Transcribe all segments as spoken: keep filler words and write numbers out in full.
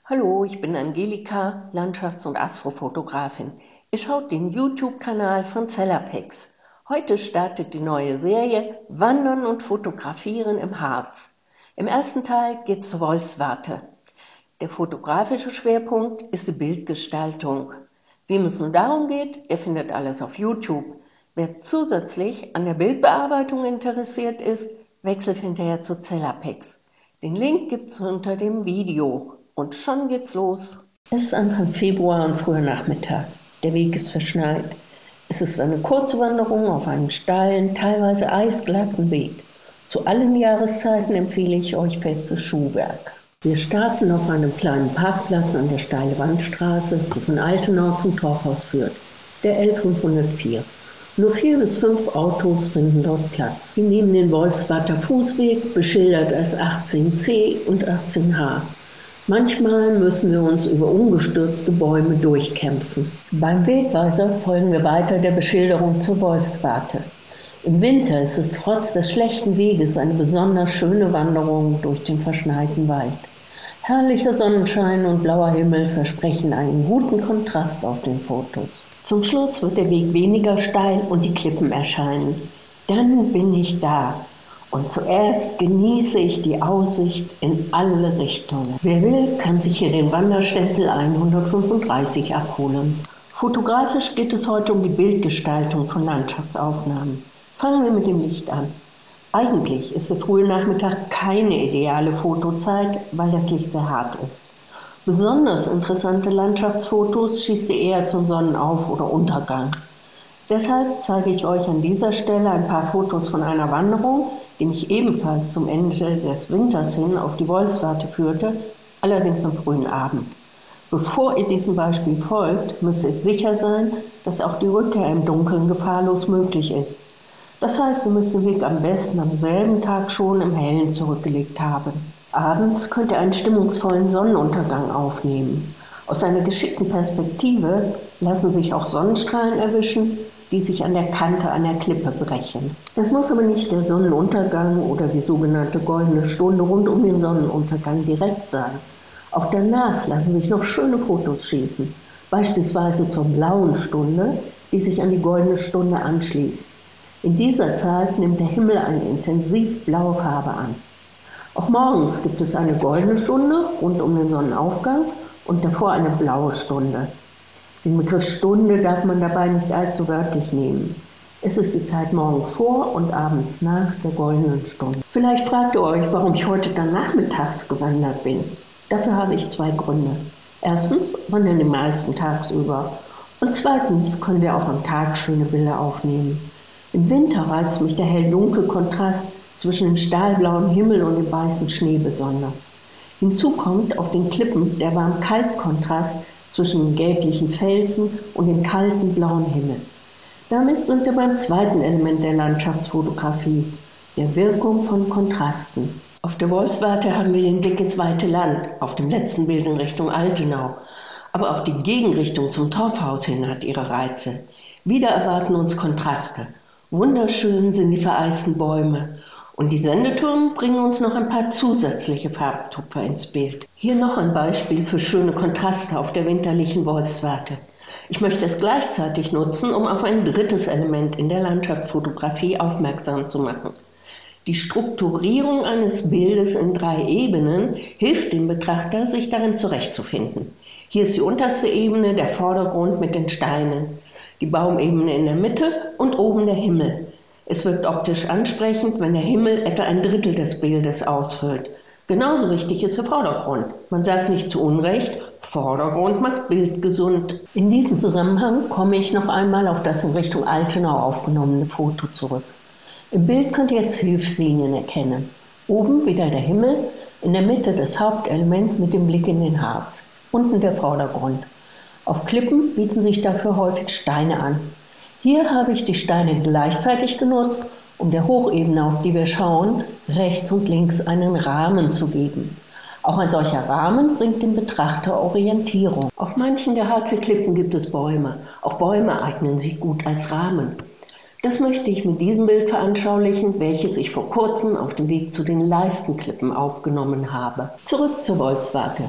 Hallo, ich bin Angelika, Landschafts- und Astrofotografin. Ihr schaut den YouTube-Kanal von Cellapex. Heute startet die neue Serie Wandern und Fotografieren im Harz. Im ersten Teil geht's zur Wolfswarte. Der fotografische Schwerpunkt ist die Bildgestaltung. Wem es nun darum geht, der findet alles auf YouTube. Wer zusätzlich an der Bildbearbeitung interessiert ist, wechselt hinterher zu Cellapex. Den Link gibt's unter dem Video. Und schon geht's los. Es ist Anfang Februar und früher Nachmittag. Der Weg ist verschneit. Es ist eine kurze Wanderung auf einem steilen, teilweise eisglatten Weg. Zu allen Jahreszeiten empfehle ich euch festes Schuhwerk. Wir starten auf einem kleinen Parkplatz an der Steile Wandstraße, die von Altenau zum Torfhaus führt, der L fünfhundertvier. Nur vier bis fünf Autos finden dort Platz. Wir nehmen den Wolfswarter Fußweg, beschildert als achtzehn C und achtzehn H. Manchmal müssen wir uns über umgestürzte Bäume durchkämpfen. Beim Wegweiser folgen wir weiter der Beschilderung zur Wolfswarte. Im Winter ist es trotz des schlechten Weges eine besonders schöne Wanderung durch den verschneiten Wald. Herrlicher Sonnenschein und blauer Himmel versprechen einen guten Kontrast auf den Fotos. Zum Schluss wird der Weg weniger steil und die Klippen erscheinen. Dann bin ich da. Und zuerst genieße ich die Aussicht in alle Richtungen. Wer will, kann sich hier den Wanderstempel hundertfünfunddreißig abholen. Fotografisch geht es heute um die Bildgestaltung von Landschaftsaufnahmen. Fangen wir mit dem Licht an. Eigentlich ist der frühe Nachmittag keine ideale Fotozeit, weil das Licht sehr hart ist. Besonders interessante Landschaftsfotos schießt ihr eher zum Sonnenauf- oder Untergang. Deshalb zeige ich euch an dieser Stelle ein paar Fotos von einer Wanderung, die mich ebenfalls zum Ende des Winters hin auf die Wolfswarte führte, allerdings am frühen Abend. Bevor ihr diesem Beispiel folgt, müsst ihr sicher sein, dass auch die Rückkehr im Dunkeln gefahrlos möglich ist. Das heißt, ihr müsst den Weg am besten am selben Tag schon im Hellen zurückgelegt haben. Abends könnt ihr einen stimmungsvollen Sonnenuntergang aufnehmen. Aus einer geschickten Perspektive lassen sich auch Sonnenstrahlen erwischen, die sich an der Kante einer Klippe brechen. Es muss aber nicht der Sonnenuntergang oder die sogenannte goldene Stunde rund um den Sonnenuntergang direkt sein. Auch danach lassen sich noch schöne Fotos schießen, beispielsweise zur blauen Stunde, die sich an die goldene Stunde anschließt. In dieser Zeit nimmt der Himmel eine intensiv blaue Farbe an. Auch morgens gibt es eine goldene Stunde rund um den Sonnenaufgang und davor eine blaue Stunde. Den Begriff Stunde darf man dabei nicht allzu wörtlich nehmen. Es ist die Zeit morgens vor und abends nach der goldenen Stunde. Vielleicht fragt ihr euch, warum ich heute dann nachmittags gewandert bin. Dafür habe ich zwei Gründe. Erstens wandern die meisten tagsüber und zweitens können wir auch am Tag schöne Bilder aufnehmen. Im Winter reizt mich der hell-dunkel-Kontrast zwischen dem stahlblauen Himmel und dem weißen Schnee besonders. Hinzu kommt auf den Klippen der Warm-Kalt-Kontrast zwischen den gelblichen Felsen und dem kalten blauen Himmel. Damit sind wir beim zweiten Element der Landschaftsfotografie, der Wirkung von Kontrasten. Auf der Wolfswarte haben wir den Blick ins weite Land, auf dem letzten Bild in Richtung Altenau. Aber auch die Gegenrichtung zum Torfhaus hin hat ihre Reize. Wieder erwarten uns Kontraste. Wunderschön sind die vereisten Bäume. Und die Sendetürme bringen uns noch ein paar zusätzliche Farbtupfer ins Bild. Hier noch ein Beispiel für schöne Kontraste auf der winterlichen Wolfswarte. Ich möchte es gleichzeitig nutzen, um auf ein drittes Element in der Landschaftsfotografie aufmerksam zu machen. Die Strukturierung eines Bildes in drei Ebenen hilft dem Betrachter, sich darin zurechtzufinden. Hier ist die unterste Ebene der Vordergrund mit den Steinen, die Baumebene in der Mitte und oben der Himmel. Es wirkt optisch ansprechend, wenn der Himmel etwa ein Drittel des Bildes ausfüllt. Genauso wichtig ist der Vordergrund. Man sagt nicht zu Unrecht, Vordergrund macht Bild gesund. In diesem Zusammenhang komme ich noch einmal auf das in Richtung Altenau aufgenommene Foto zurück. Im Bild könnt ihr jetzt Hilfslinien erkennen. Oben wieder der Himmel, in der Mitte das Hauptelement mit dem Blick in den Harz. Unten der Vordergrund. Auf Klippen bieten sich dafür häufig Steine an. Hier habe ich die Steine gleichzeitig genutzt, um der Hochebene, auf die wir schauen, rechts und links einen Rahmen zu geben. Auch ein solcher Rahmen bringt dem Betrachter Orientierung. Auf manchen der Harzer Klippen gibt es Bäume. Auch Bäume eignen sich gut als Rahmen. Das möchte ich mit diesem Bild veranschaulichen, welches ich vor kurzem auf dem Weg zu den Leistenklippen aufgenommen habe. Zurück zur Wolfswarte.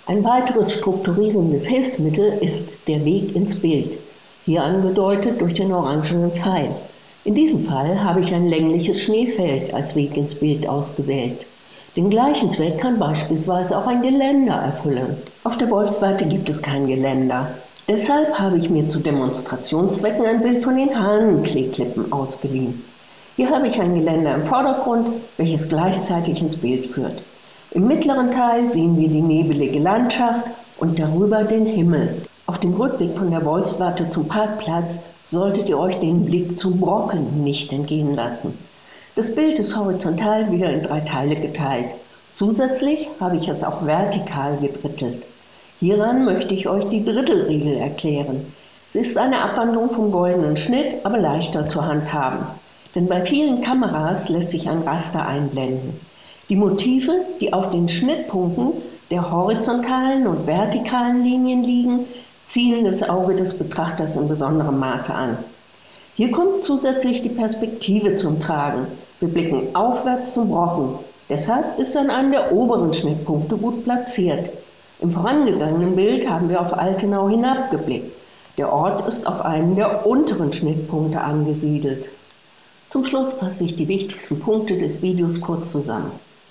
Ein weiteres strukturierendes Hilfsmittel ist der Weg ins Bild, hier angedeutet durch den orangenen Pfeil. In diesem Fall habe ich ein längliches Schneefeld als Weg ins Bild ausgewählt. Den gleichen Zweck kann beispielsweise auch ein Geländer erfüllen. Auf der Wolfswarte gibt es kein Geländer. Deshalb habe ich mir zu Demonstrationszwecken ein Bild von den Hahnenkleeklippen ausgeliehen. Hier habe ich ein Geländer im Vordergrund, welches gleichzeitig ins Bild führt. Im mittleren Teil sehen wir die nebelige Landschaft und darüber den Himmel. Auf dem Rückweg von der Wolfswarte zum Parkplatz solltet ihr euch den Blick zum Brocken nicht entgehen lassen. Das Bild ist horizontal wieder in drei Teile geteilt. Zusätzlich habe ich es auch vertikal gedrittelt. Hieran möchte ich euch die Drittelregel erklären. Sie ist eine Abwandlung vom goldenen Schnitt, aber leichter zu handhaben. Denn bei vielen Kameras lässt sich ein Raster einblenden. Die Motive, die auf den Schnittpunkten der horizontalen und vertikalen Linien liegen, ziehen das Auge des Betrachters in besonderem Maße an. Hier kommt zusätzlich die Perspektive zum Tragen. Wir blicken aufwärts zum Brocken. Deshalb ist er an einem der oberen Schnittpunkte gut platziert. Im vorangegangenen Bild haben wir auf Altenau hinabgeblickt. Der Ort ist auf einem der unteren Schnittpunkte angesiedelt. Zum Schluss fasse ich die wichtigsten Punkte des Videos kurz zusammen.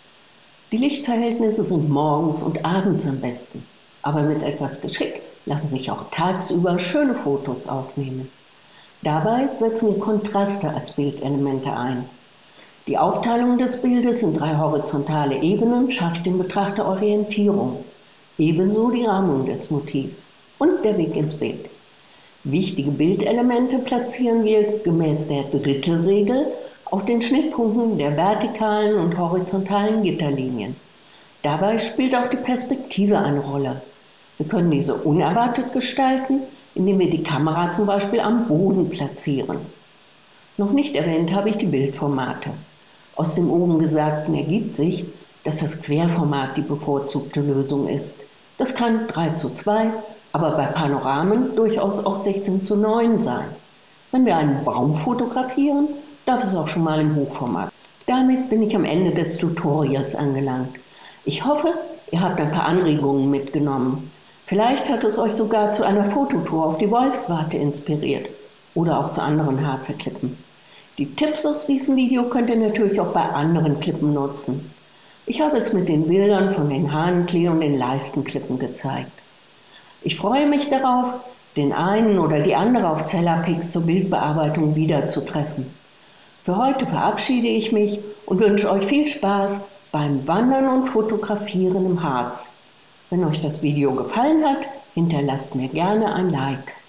Die Lichtverhältnisse sind morgens und abends am besten, aber mit etwas Geschick lassen sich auch tagsüber schöne Fotos aufnehmen. Dabei setzen wir Kontraste als Bildelemente ein. Die Aufteilung des Bildes in drei horizontale Ebenen schafft dem Betrachter Orientierung, ebenso die Rahmung des Motivs und der Weg ins Bild. Wichtige Bildelemente platzieren wir gemäß der Drittelregel auf den Schnittpunkten der vertikalen und horizontalen Gitterlinien. Dabei spielt auch die Perspektive eine Rolle. Wir können diese unerwartet gestalten, indem wir die Kamera zum Beispiel am Boden platzieren. Noch nicht erwähnt habe ich die Bildformate. Aus dem oben Gesagten ergibt sich, dass das Querformat die bevorzugte Lösung ist. Das kann drei zu zwei, aber bei Panoramen durchaus auch sechzehn zu neun sein. Wenn wir einen Baum fotografieren, darf es auch schon mal im Hochformat. Damit bin ich am Ende des Tutorials angelangt. Ich hoffe, ihr habt ein paar Anregungen mitgenommen. Vielleicht hat es euch sogar zu einer Fototour auf die Wolfswarte inspiriert oder auch zu anderen Harzer Klippen. Die Tipps aus diesem Video könnt ihr natürlich auch bei anderen Klippen nutzen. Ich habe es mit den Bildern von den Hahnenklee und den Leistenklippen gezeigt. Ich freue mich darauf, den einen oder die andere auf Zellerpix zur Bildbearbeitung wiederzutreffen. Für heute verabschiede ich mich und wünsche euch viel Spaß beim Wandern und Fotografieren im Harz. Wenn euch das Video gefallen hat, hinterlasst mir gerne ein Like.